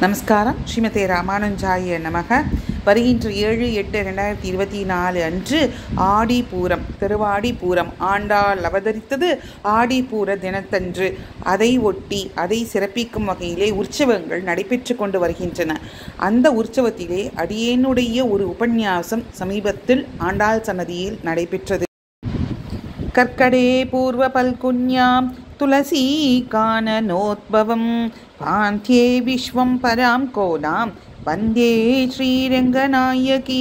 நமஸ்காரம். ஸ்ரீமதே ராமானுஜாய நமக. வருகின்ற 7/8/2024 அன்று ஆடிப்பூரம், திருவாடிப்பூரம். ஆண்டாள் அவதரித்தது ஆடிப்பூர தினத்தன்று. அதை ஒட்டி அதை சிறப்பிக்கும் வகையிலே உற்சவங்கள் நடைபெற்று கொண்டு வருகின்றன. அந்த உற்சவத்திலே அடியேனுடைய ஒரு உபன்யாசம் சமீபத்தில் ஆண்டாள் சன்னதியில் நடைபெற்றது. கர்க்கடே பூர்வ பல்குன்யாம் துளசி கானனோத்பவம் பாந்தியே விஸ்வம் பராம் கோதாம் வந்தே ஸ்ரீரங்கநாயகி.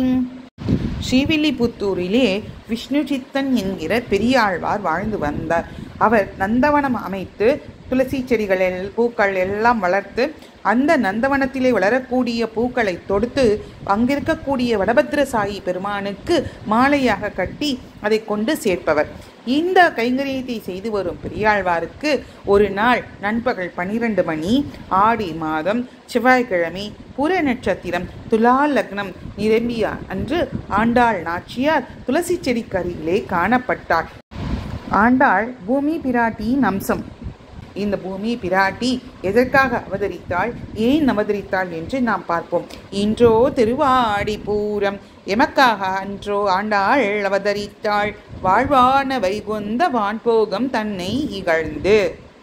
ஸ்ரீவில்லிபுத்தூரிலே விஷ்ணு சித்தன் என்கிற பெரியாழ்வார் வாழ்ந்து வந்தார். அவர் நந்தவனம் அமைத்து துளசி செடிகள் பூக்கள் எல்லாம் வளர்த்து அந்த நந்தவனத்திலே வளரக்கூடிய பூக்களை தொடுத்து அங்கிருக்கக்கூடிய வடபத்ர சாயி பெருமானுக்கு மாலையாக கட்டி அதை கொண்டு சேர்ப்பவர். இந்த கைங்கரியத்தை செய்து வரும் பெரியாழ்வாருக்கு ஒரு நாள் நண்பகல் 12 மணி, ஆடி மாதம், செவ்வாய்க்கிழமை, புற நட்சத்திரம், துலா லக்னம் நிரம்பிய அன்று ஆண்டாள் நாச்சியார் துளசி செடிக்கரையிலே காணப்பட்டாள். ஆண்டாள் பூமி பிராட்டியின் அம்சம். இந்த பூமி பிராட்டி எதற்காக அவதரித்தாள், ஏன் அவதரித்தாள் என்று நாம் பார்ப்போம். இன்றோ திருவாடிப்பூரம், எமக்காக அன்றோ ஆண்டாள் அவதரித்தாள். வாழ்வான வைகுந்த வான்போகம் தன்னை இகழ்ந்து.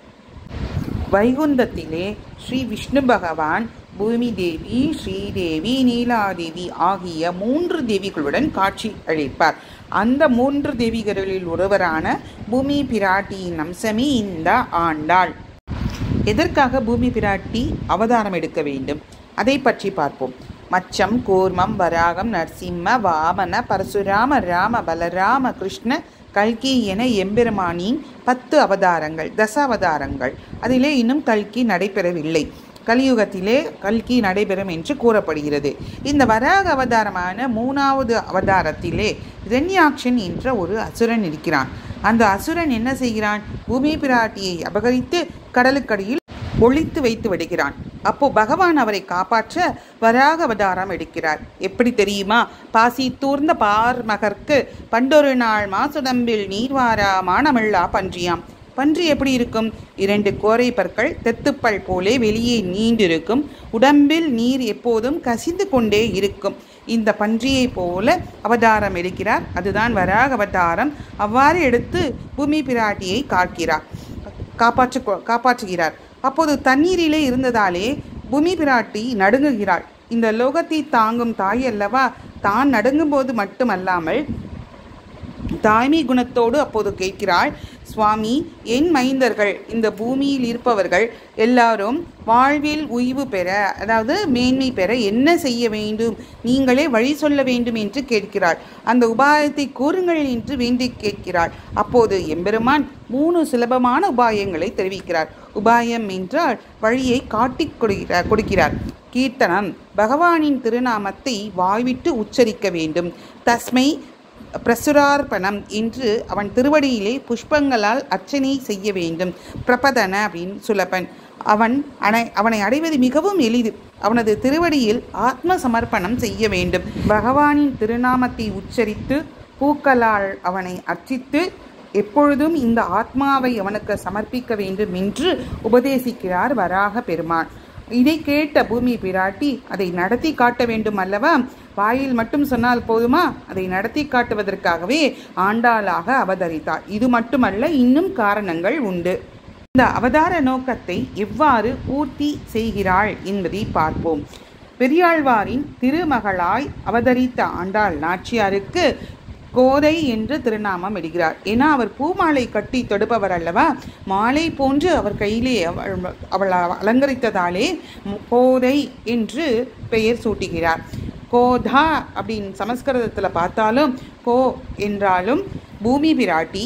வைகுந்தத்திலே ஸ்ரீ விஷ்ணு பகவான் பூமி தேவி, ஸ்ரீதேவி, நீலாதேவி ஆகிய 3 தேவிகளுடன் காட்சி அளிப்பார். அந்த 3 தேவிகளில் ஒருவரான பூமி பிராட்டியின் அம்சமே இந்த ஆண்டாள். எதற்காக பூமி பிராட்டி அவதாரம் எடுக்க வேண்டும், அதை பற்றி பார்ப்போம். மச்சம், கூர்மம், வராகம், நரசிம்ம, வாமன, பரசுராம, ராம, பலராம, கிருஷ்ண, கல்கி என எம்பெருமானின் 10 அவதாரங்கள், தசாவதாரங்கள். அதிலே இன்னும் கல்கி நடைபெறவில்லை. கலியுகத்திலே கல்கி நடைபெறும் என்று கூறப்படுகிறது. இந்த வராக அவதாரமான 3வது அவதாரத்திலே இரண்யாக்ஷன் என்ற ஒரு அசுரன் இருக்கிறான். அந்த அசுரன் என்ன செய்கிறான், பூமி பிராட்டியை அபகரித்து கடலுக்கடியில் ஒளித்து வைத்து விடுகிறான். அப்போ பகவான் அவரை காப்பாற்ற வராக அவதாரம் எடுக்கிறார். எப்படி தெரியுமா? பாசி தூர்ந்த பார்மகர்க்கு பண்டொரு நாள் மாசுடம்பில் நீர்வாரா மானமில்லா பன்றியாம். பன்றி எப்படி இருக்கும்? 2 கோரை பற்கள் தெத்துப்பல் போலே வெளியே நீண்டிருக்கும். உடம்பில் நீர் எப்போதும் கசிந்து கொண்டே இருக்கும். இந்த பன்றியை போல அவதாரம் எடுக்கிறார். அதுதான் வராக அவதாரம். அவ்வாறு எடுத்து பூமி பிராட்டியை காப்பாற்றுகிறார். அப்போது தண்ணீரிலே இருந்ததாலே பூமி பிராட்டி நடுங்குகிறாள். இந்த லோகத்தை தாங்கும் தாய் அல்லவா, தான் நடுங்கும் போது மட்டுமல்லாமல் தாய்மை குணத்தோடு அப்போது கேட்கிறாள், சுவாமி, என் மைந்தர்கள், இந்த பூமியில் இருப்பவர்கள் எல்லாரும் வாழ்வில் உய்வு பெற, அதாவது மேன்மை பெற என்ன செய்ய வேண்டும், நீங்களே வழி சொல்ல வேண்டும் என்று கேட்கிறாள். அந்த உபாயத்தை கூறுங்கள் என்று வேண்டி கேட்கிறாள். அப்போது எம்பெருமான் 3 சுலபமான உபாயங்களை தெரிவிக்கிறார். உபாயம் என்றால் வழியை காட்டி கொடுக்கிறார். கீர்த்தனம், பகவானின் திருநாமத்தை வாய்விட்டு உச்சரிக்க வேண்டும். தஸ்மை பிரசுரார்ப்பணம் என்று அவன் திருவடியிலே புஷ்பங்களால் அர்ச்சனை செய்ய வேண்டும். பிரபதன அப்படின்னு சுலபன். அவனை அடைவது மிகவும் எளிது. அவனது திருவடியில் ஆத்ம சமர்ப்பணம் செய்ய வேண்டும். பகவானின் திருநாமத்தை உச்சரித்து பூக்களால் அவனை அர்ச்சித்து எப்பொழுதும் இந்த ஆத்மாவை அவனுக்கு சமர்ப்பிக்க வேண்டும் என்று உபதேசிக்கிறார் வராக பெருமான். இதை கேட்ட பூமி பிராட்டி அதை நடத்தி காட்ட வேண்டும் அல்லவா? வாயில் மட்டும் சொன்னால் போதுமா? அதை நடத்தி காட்டுவதற்காகவே ஆண்டாளாக அவதரித்தாள். இது மட்டுமல்ல, இன்னும் காரணங்கள் உண்டு. இந்த அவதார நோக்கத்தை எவ்வாறு பூர்த்தி செய்கிறாள் என்பதை பார்ப்போம். பெரியாழ்வாரின் திருமகளாய் அவதரித்த ஆண்டாள் நாச்சியாருக்கு கோதை என்று திருநாமம் இடுகிறார். ஏன்னா அவர் பூமாலை கட்டி தொடுப்பவர் அல்லவா. மாலை போன்று அவர் கையிலே அவள் அலங்கரித்ததாலே கோதை என்று பெயர் சூட்டுகிறார். கோதா அப்படின்னு சமஸ்கிருதத்தில் பார்த்தாலும் கோ என்றாலும் பூமி பிராட்டி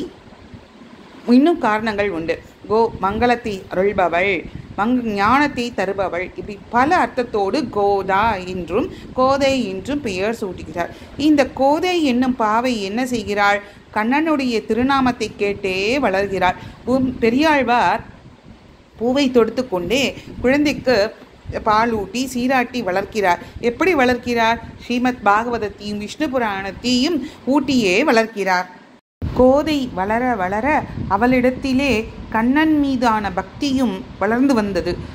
இன்னும் காரணங்கள் உண்டு. கோ மங்களத்தை அருள்பவள், ஞானத்தை தருபவள், இப்படி பல அர்த்தத்தோடு கோதா என்றும் கோதை என்றும் பெயர் சூட்டுகிறார். இந்த கோதை என்னும் பாவை என்ன செய்கிறாள்? கண்ணனுடைய திருநாமத்தை கேட்டே வளர்கிறாள். பெரியாழ்வார் பூவை தொடுத்து கொண்டே குழந்தைக்கு பாலூட்டி சீராட்டி வளர்க்கிறார். எப்படி வளர்க்கிறார்? ஸ்ரீமத் பாகவதத்தையும் விஷ்ணு புராணத்தையும் ஊட்டியே வளர்க்கிறார். கோதை வளர வளர அவளிடத்திலே கண்ணன் மீதான பக்தியும் வளர்ந்து வந்தது.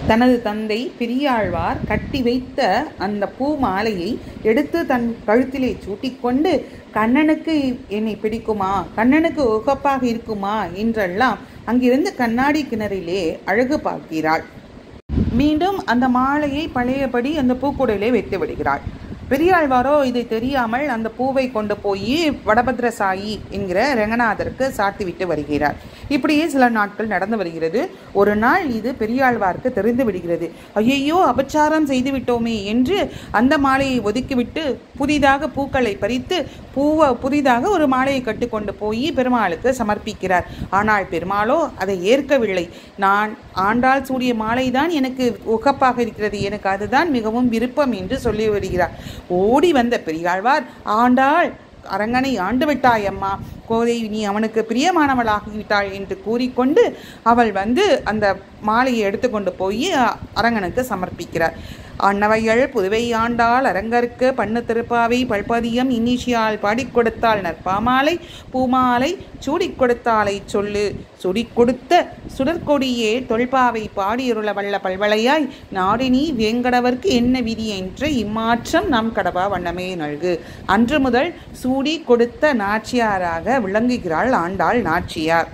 தனது தந்தை பெரியாழ்வார் கட்டி வைத்த அந்த பூ மாலையை எடுத்து தன் கழுத்திலே சூட்டிக்கொண்டு கண்ணனுக்கு என்னை பிடிக்குமா, கண்ணனுக்கு உகப்பாக இருக்குமா என்றெல்லாம் அங்கிருந்து கண்ணாடி கிணறிலே அழகு பார்க்கிறாள். மீண்டும் அந்த மாலையை பழையபடி அந்த பூக்கூடையிலே வைத்து விடுகிறாள். பெரியாழ்வாரோ இதை தெரியாமல் அந்த பூவை கொண்டு போய் வடபத்ரசாயி என்கிற ரங்கநாதருக்கு சாத்திவிட்டு வருகிறார். இப்படியே சில நாட்கள் நடந்து வருகிறது. ஒரு நாள் இது பெரியாழ்வாருக்கு தெரிந்து விடுகிறது. ஐயையோ, அபச்சாரம் செய்து விட்டோமே என்று அந்த மாலையை ஒதுக்கிவிட்டு புதிதாக பூக்களை பறித்து புதிதாக ஒரு மாலையை கட்டுக்கொண்டு போய் பெருமாளுக்கு சமர்ப்பிக்கிறார். ஆனால் பெருமாளோ அதை ஏற்கவில்லை. நான் ஆண்டாள் சூடிய மாலைதான் எனக்கு உகப்பாக இருக்கிறது, எனக்கு அதுதான் மிகவும் விருப்பம் என்று சொல்லி வருகிறார். ஓடி வந்த பெரியாழ்வார், ஆண்டாள் அரங்கனை ஆண்டு விட்டாய் அம்மா, கோதை நீ அவனுக்கு பிரியமானவளாகிவிட்டாள் என்று கூறிக்கொண்டு அவள் அந்த மாலையை எடுத்துக்கொண்டு போய் அரங்கனுக்கு சமர்ப்பிக்கிறார். அன்னவையள் புதுவை ஆண்டாள் அரங்கற்கு பண்ணு திருப்பாவை பல்பதியம் இன்னிஷியால் பாடிக் கொடுத்தாள் நற்பாமாலை பூமாலை சூடிக் கொடுத்தாலை சொல்லு சுடிக் கொடுத்த சுடற்கொடியே தொல்பாவை பாடியருள வல்ல பல்வளையாய் நாடினி வேங்கடவர்க்கு என்ன விதி என்று இம்மாற்றம் நம் கடவா வண்ணமே நல்கு. அன்று முதல் சூடி கொடுத்த நாச்சியாராக விளங்குகிறாள் ஆண்டாள் நாச்சியார்.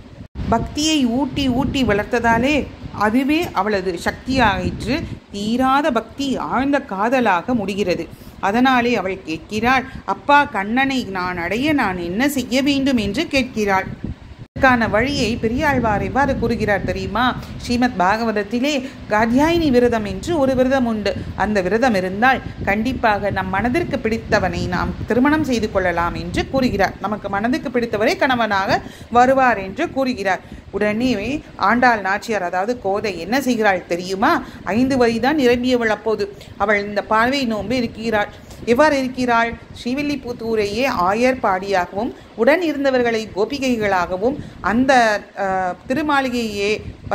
பக்தியை ஊட்டி ஊட்டி வளர்த்ததாலே அதுவே அவளது சக்தியாயிற்று. தீராத பக்தி ஆழ்ந்த காதலாக முடிகிறது. அதனாலே அவள் கேட்கிறாள், அப்பா கண்ணனை நான் அடைய நான் என்ன செய்ய வேண்டும் என்று கேட்கிறாள். இதற்கான வழியை பெரியாழ்வார் எவ்வாறு கூறுகிறார் தெரியுமா? ஸ்ரீமத் பாகவதத்திலே காத்யாயினி விரதம் என்று ஒரு விரதம் உண்டு. அந்த விரதம் இருந்தால் கண்டிப்பாக நம் மனதிற்கு பிடித்தவனை நாம் திருமணம் செய்து கொள்ளலாம் என்று கூறுகிறார். நமக்கு மனதுக்கு பிடித்தவரை கணவனாக வருவார் என்று கூறுகிறார். உடனே ஆண்டாள் நாச்சியார், அதாவது கோதை, என்ன செய்கிறாள் தெரியுமா? 5 வயதுதான் நிரம்பியவள் அப்போது. அவள் இந்த பார்வை நோன்பு இருக்கிறாள். எவ்வாறு இருக்கிறாள்? ஸ்ரீவில்லிபுத்தூரையே ஆயர் பாடியாகவும் உடன் இருந்தவர்களை கோபிகைகளாகவும் அந்த திருமாளிகையே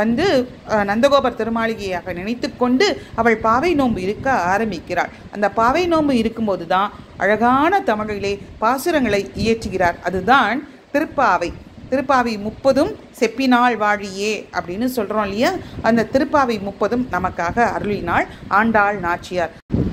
நந்தகோபர் திருமாளிகையாக நினைத்து கொண்டு அவள் பாவை நோன்பு இருக்க ஆரம்பிக்கிறாள். அந்த பாவை நோன்பு இருக்கும்போது தான் அழகான தமிழிலே பாசுரங்களை இயற்றுகிறார். அதுதான் திருப்பாவை. திருப்பாவை 30 செப்பினாள் வாழியே அப்படின்னு சொல்கிறோம் இல்லையா? அந்த திருப்பாவை 30 நமக்காக அருளினாள் ஆண்டாள் நாச்சியார்.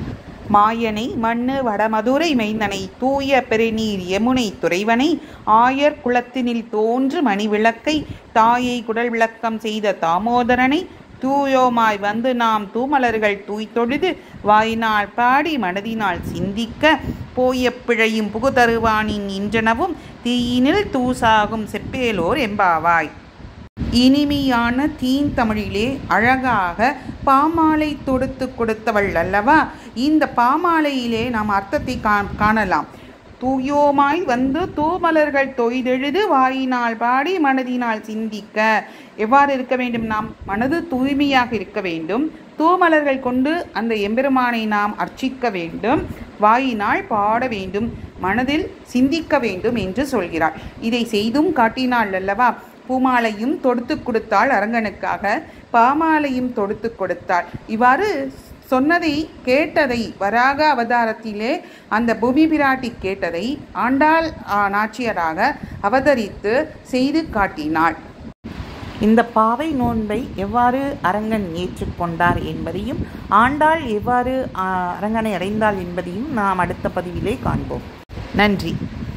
மாயனை மண்ணு வடமதுரை மைந்தனை தூய பெருநீர் யமுனை துறைவனை ஆயர் குளத்தினில் தோன்று மணி விளக்கை தாயை குடல் விளக்கம் செய்த தாமோதரனை தூயோமாய் நாம் தூமலர்கள் தூய்தொழுது வாயினால் பாடி மனதினால் சிந்திக்க போய பிழையும் புகுதருவானின் இன்றனவும் தீயினில் தூசாகும் செப்பேலோர் எம்பாவாய். இனிமையான தீந்தமிழிலே அழகாக பாமாலை தொடுத்து கொடுத்தவள் அல்லவா? இந்த பாமாலையிலே நாம் அர்த்தத்தை காணலாம். தூயோமாய் தூமலர்கள் தொய்தெழுது வாயினால் பாடி மனதினால் சிந்திக்க. எவ்வாறு இருக்க வேண்டும்? நாம் மனது தூய்மையாக இருக்க வேண்டும். தூமலர்கள் கொண்டு அந்த எம்பெருமானை நாம் அர்ச்சிக்க வேண்டும். வாயினால் பாட வேண்டும், மனதில் சிந்திக்க வேண்டும் என்று சொல்கிறாள். இதை செய்தும் காட்டினாள் அல்லவா? பூமாலையும் தொடுத்து கொடுத்தாள் அரங்கனுக்காக, பாமாலையும் தொடுத்து கொடுத்தாள். இவ்வாறு சொன்னதை கேட்டதை வராக அவதாரத்திலே அந்த பூமி பிராட்டி கேட்டதை ஆண்டாள் நாச்சியராக அவதரித்து செய்து காட்டினாள். இந்த பாவை நோன்பை எவ்வாறு அரங்கன் ஏற்றுக்கொண்டார் என்பதையும் ஆண்டாள் எவ்வாறு அரங்கனை அடைந்தாள் என்பதையும் நாம் அடுத்த பதிவிலே காண்போம். நன்றி.